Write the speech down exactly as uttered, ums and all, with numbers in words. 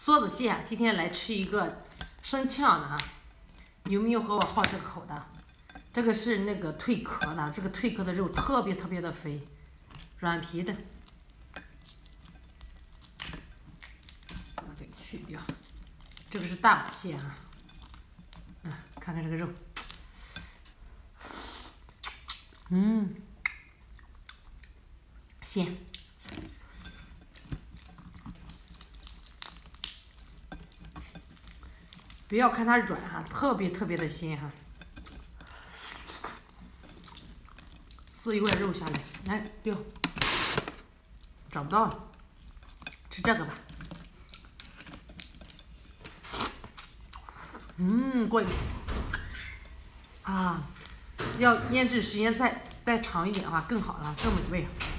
梭子蟹，今天来吃一个生呛的啊！有没有和我好这个口的？这个是那个蜕壳的，这个蜕壳的肉特别特别的肥，软皮的，把这个去掉。这个是大补蟹啊，嗯，看看这个肉，嗯，鲜。 不要看它软哈、啊，特别特别的鲜哈、啊。撕一块肉下来，来掉，找不到了，吃这个吧。嗯，过瘾啊！要腌制时间再再长一点的话更好了，更美味。